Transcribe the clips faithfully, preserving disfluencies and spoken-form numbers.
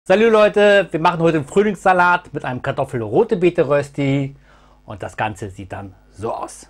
Salut Leute, wir machen heute einen Frühlingssalat mit einem Kartoffel-rote Beete Rösti und das Ganze sieht dann so aus.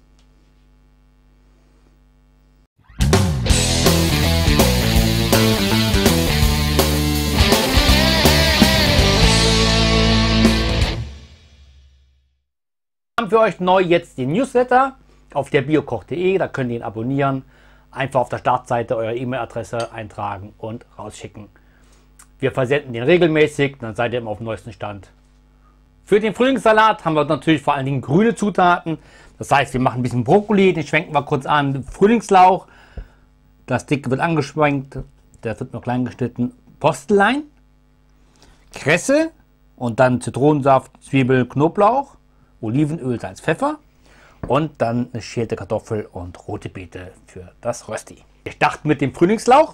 Wir haben für euch neu jetzt den Newsletter auf der biokoch punkt de, da könnt ihr ihn abonnieren, einfach auf der Startseite eure E-Mail-Adresse eintragen und rausschicken. Wir versenden den regelmäßig, dann seid ihr immer auf dem neuesten Stand. Für den Frühlingssalat haben wir natürlich vor allen Dingen grüne Zutaten. Das heißt, wir machen ein bisschen Brokkoli, den schwenken wir kurz an. Frühlingslauch, das dicke wird angeschwenkt, der wird nur klein geschnitten. Postelein, Kresse und dann Zitronensaft, Zwiebel, Knoblauch, Olivenöl, Salz, Pfeffer und dann eine schälte Kartoffel und rote Beete für das Rösti. Wir starten mit dem Frühlingslauch.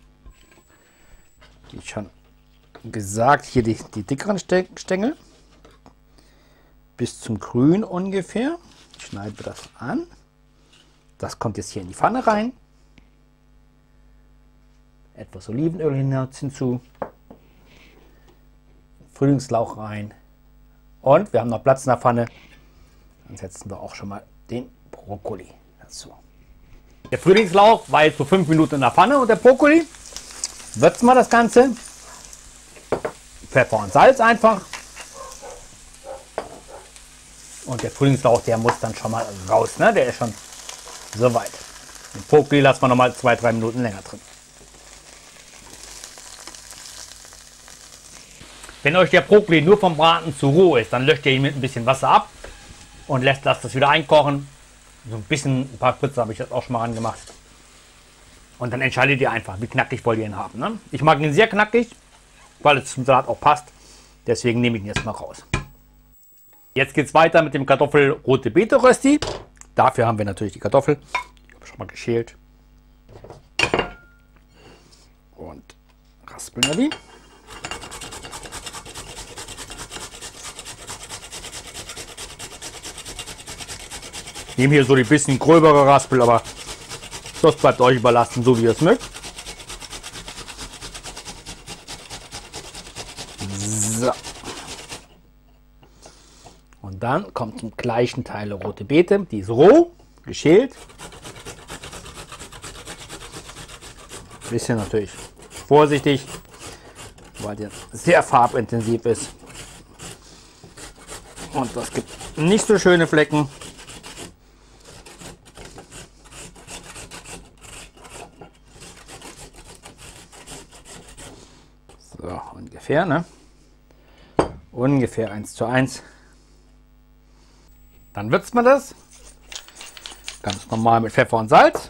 Wie schon gesagt, hier die, die dickeren Stängel bis zum Grün ungefähr. Schneiden wir das an. Das kommt jetzt hier in die Pfanne rein. Etwas Olivenöl hinzu. Frühlingslauch rein. Und wir haben noch Platz in der Pfanne. Dann setzen wir auch schon mal den Brokkoli dazu. Der Frühlingslauch war jetzt für fünf Minuten in der Pfanne und der Brokkoli. Würzen wir das Ganze. Pfeffer und Salz einfach. Und der Frühlingslauch, der muss dann schon mal raus. Ne? Der ist schon soweit. Den Brokkoli lassen wir noch mal zwei, drei Minuten länger drin. Wenn euch der Brokkoli nur vom Braten zu roh ist, dann löscht ihr ihn mit ein bisschen Wasser ab und lässt lasst das wieder einkochen. So ein bisschen, ein paar Spritze habe ich das auch schon mal angemacht. Und dann entscheidet ihr einfach, wie knackig wollt ihr ihn haben. Ne? Ich mag ihn sehr knackig, weil es zum Salat auch passt. Deswegen nehme ich ihn jetzt mal raus. Jetzt geht es weiter mit dem Kartoffel-rote Beete Rösti. Dafür haben wir natürlich die Kartoffel. Ich habe schon mal geschält. Und raspeln wir die. Ich nehme hier so die bisschen gröbere Raspel, aber das bleibt euch überlassen, so wie ihr es mögt. So. Und dann kommt zum gleichen Teil rote Beete. Die ist roh, geschält. Ein bisschen natürlich vorsichtig, weil der sehr farbintensiv ist. Und das gibt nicht so schöne Flecken. So, ungefähr, ne? Ungefähr eins zu eins. Dann würzt man das. Ganz normal mit Pfeffer und Salz.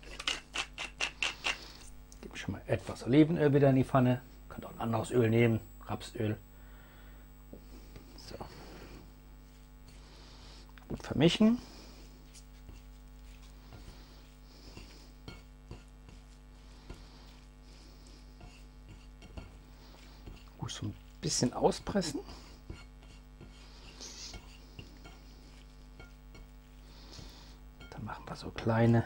Gebe schon mal etwas Olivenöl wieder in die Pfanne. Könnt auch ein anderes Öl nehmen, Rapsöl. So. Gut vermischen. So ein bisschen auspressen. Dann machen wir so kleine,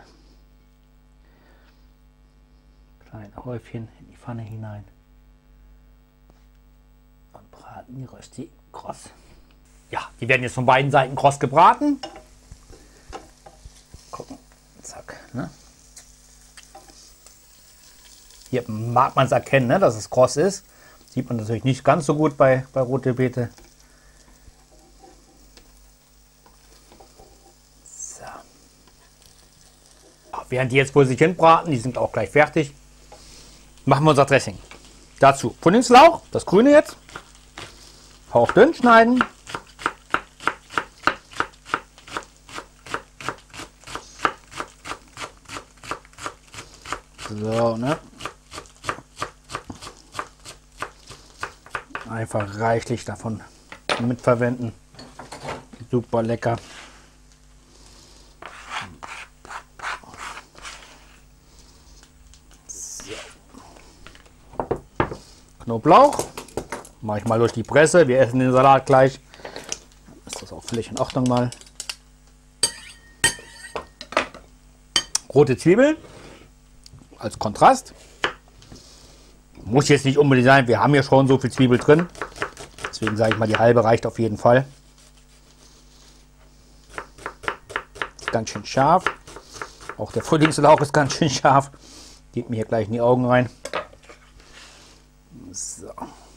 kleine Häufchen in die Pfanne hinein und braten die Rösti kross. Ja, die werden jetzt von beiden Seiten kross gebraten. Gucken, zack. Ne? Hier mag man es erkennen, ne, dass es kross ist. Sieht man natürlich nicht ganz so gut bei, bei rote Beete. So. Während die jetzt vor sich hin braten, die sind auch gleich fertig, machen wir unser Dressing. Dazu Frühlingslauch, das grüne jetzt, hauchdünn schneiden. So, ne? Einfach reichlich davon mitverwenden. Super lecker. So. Knoblauch. Mache ich mal durch die Presse. Wir essen den Salat gleich. Ist das auch völlig in Ordnung mal. Rote Zwiebeln als Kontrast. Muss jetzt nicht unbedingt sein, wir haben ja schon so viel Zwiebel drin. Deswegen sage ich mal, die halbe reicht auf jeden Fall. Ganz schön scharf. Auch der Frühlingslauch ist ganz schön scharf. Geht mir hier gleich in die Augen rein. So.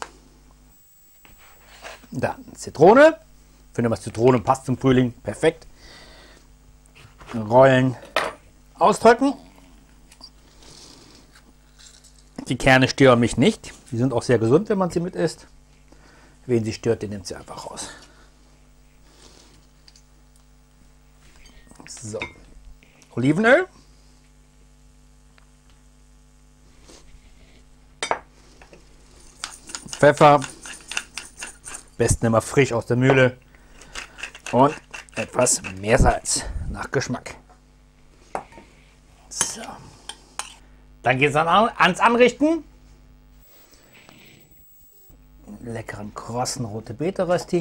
Dann Zitrone. Ich finde, was Zitrone passt zum Frühling. Perfekt. Rollen ausdrücken. Die Kerne stören mich nicht. Die sind auch sehr gesund, wenn man sie mit isst. Wen sie stört, den nimmt sie einfach raus. So. Olivenöl. Pfeffer. Besten immer frisch aus der Mühle. Und etwas Meersalz nach Geschmack. So. Dann geht es an, ans Anrichten. Leckeren krossen rote Beete Rösti.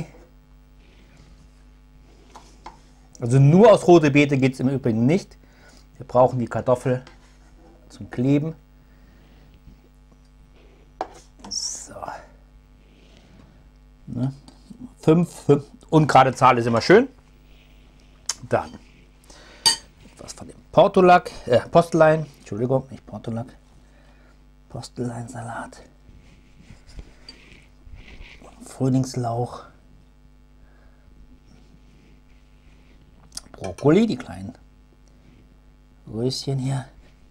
Also nur aus rote Beete geht es im Übrigen nicht. Wir brauchen die Kartoffel zum Kleben. So. Ne? Fünf, fünf. Ungerade Zahl ist immer schön. Dann etwas von dem Portulak, äh, Postelein, Entschuldigung, nicht Portulak, Posteleinsalat, Frühlingslauch, Brokkoli, die kleinen Röschen hier,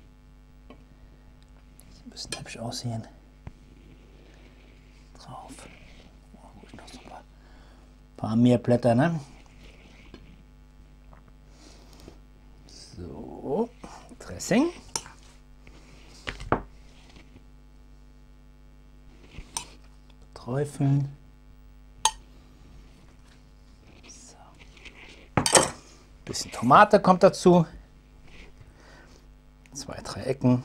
die ein bisschen hübsch aussehen, drauf. Oh, noch so ein paar, paar mehr Blätter, ne? So, Dressing. Träufeln. So. Bisschen Tomate kommt dazu. Zwei, drei Ecken.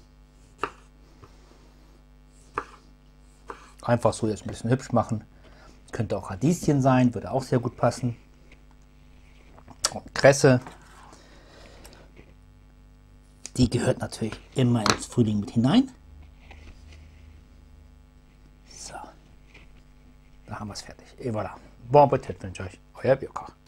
Einfach so jetzt ein bisschen hübsch machen. Könnte auch Radieschen sein, würde auch sehr gut passen. Und Kresse. Die gehört natürlich immer ins Frühling mit hinein. So, da haben wir es fertig. Et voilà. Bon Appetit wünsche ich euch, euer Biokoch.